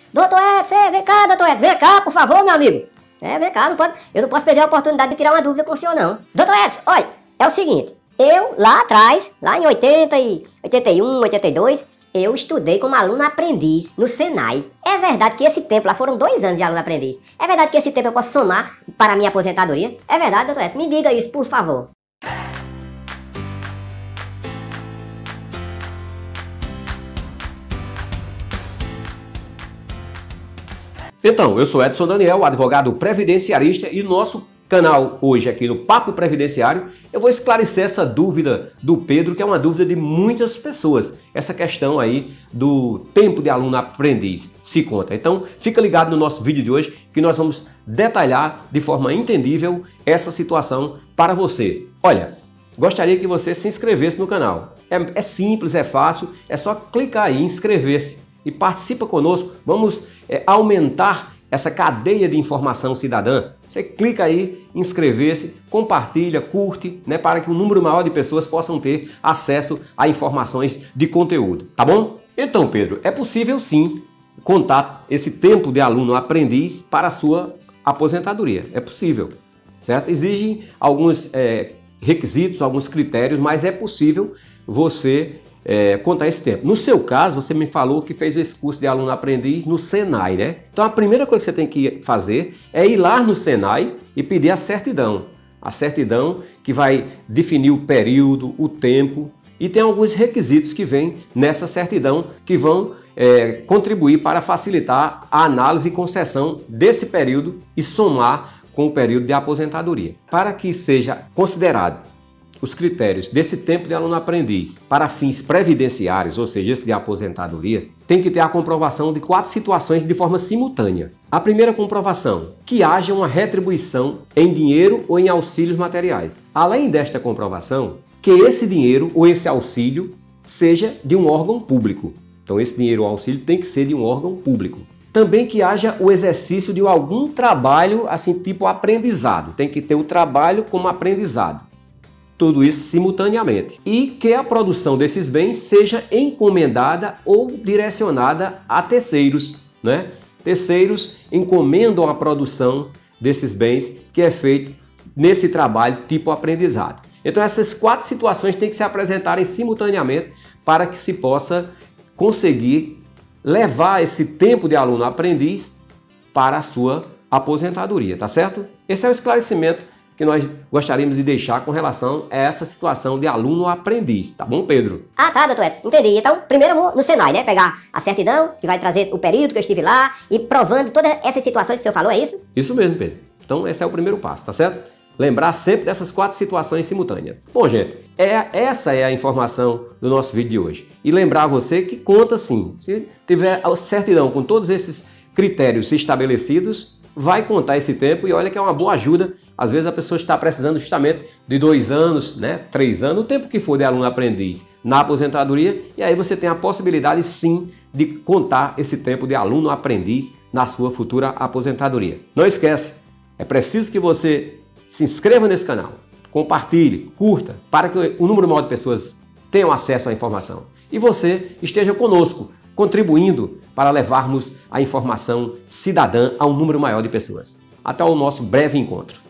Doutor Edson, vem cá, doutor Edson, vem cá, por favor, meu amigo. Vem cá, eu não posso perder a oportunidade de tirar uma dúvida com o senhor, não. Doutor Edson, olha, é o seguinte, eu lá atrás, lá em 81, 82, eu estudei como aluno aprendiz no Senai. É verdade que esse tempo, lá foram 2 anos de aluno aprendiz, é verdade que esse tempo eu posso somar para a minha aposentadoria? É verdade, doutor Edson? Me diga isso, por favor. Então, eu sou Edson Daniel, advogado previdenciarista, e no nosso canal hoje aqui no Papo Previdenciário, eu vou esclarecer essa dúvida do Pedro, que é uma dúvida de muitas pessoas, essa questão aí do tempo de aluno aprendiz, se conta. Então, fica ligado no nosso vídeo de hoje, que nós vamos detalhar de forma entendível essa situação para você. Olha, gostaria que você se inscrevesse no canal. É simples, é fácil, é só clicar aí, inscrever-se e participa conosco. Vamos aumentar essa cadeia de informação cidadã. Você clica aí, inscrever-se, compartilha, curte, né, para que um número maior de pessoas possam ter acesso a informações de conteúdo, tá bom? Então, Pedro, é possível sim contar esse tempo de aluno aprendiz para a sua aposentadoria. É possível, certo? Exigem alguns requisitos, alguns critérios, mas é possível você contar esse tempo. No seu caso, você me falou que fez esse curso de aluno aprendiz no Senai, né? Então a primeira coisa que você tem que fazer é ir lá no Senai e pedir a certidão. A certidão que vai definir o período, o tempo, e tem alguns requisitos que vêm nessa certidão que vão contribuir para facilitar a análise e concessão desse período e somar com o período de aposentadoria. Para que seja considerado os critérios desse tempo de aluno aprendiz para fins previdenciários, ou seja, esse de aposentadoria, tem que ter a comprovação de 4 situações de forma simultânea. A primeira comprovação, que haja uma retribuição em dinheiro ou em auxílios materiais. Além desta comprovação, que esse dinheiro ou esse auxílio seja de um órgão público. Então esse dinheiro ou auxílio tem que ser de um órgão público. Também que haja o exercício de algum trabalho, assim, tipo aprendizado. Tem que ter o trabalho como aprendizado. Tudo isso simultaneamente. E que a produção desses bens seja encomendada ou direcionada a terceiros, né? Terceiros encomendam a produção desses bens que é feito nesse trabalho tipo aprendizado. Então essas 4 situações têm que se apresentarem simultaneamente para que se possa conseguir levar esse tempo de aluno aprendiz para a sua aposentadoria, tá certo? Esse é o esclarecimento que nós gostaríamos de deixar com relação a essa situação de aluno aprendiz, tá bom, Pedro? Ah, tá, doutor Edson, entendi. Então, primeiro eu vou no Senai, né, pegar a certidão, que vai trazer o período que eu estive lá, e provando todas essas situações que o senhor falou, é isso? Isso mesmo, Pedro. Então, esse é o primeiro passo, tá certo? Lembrar sempre dessas 4 situações simultâneas. Bom, gente, essa é a informação do nosso vídeo de hoje. E lembrar você que conta sim. Se tiver a certidão com todos esses critérios estabelecidos, vai contar esse tempo e olha que é uma boa ajuda. Às vezes a pessoa está precisando justamente de 2 anos, né, 3 anos, o tempo que for de aluno aprendiz na aposentadoria, e aí você tem a possibilidade sim de contar esse tempo de aluno aprendiz na sua futura aposentadoria. Não esquece, é preciso que você se inscreva nesse canal, compartilhe, curta, para que o número maior de pessoas tenham acesso à informação. E você esteja conosco, contribuindo para levarmos a informação cidadã a um número maior de pessoas. Até o nosso breve encontro.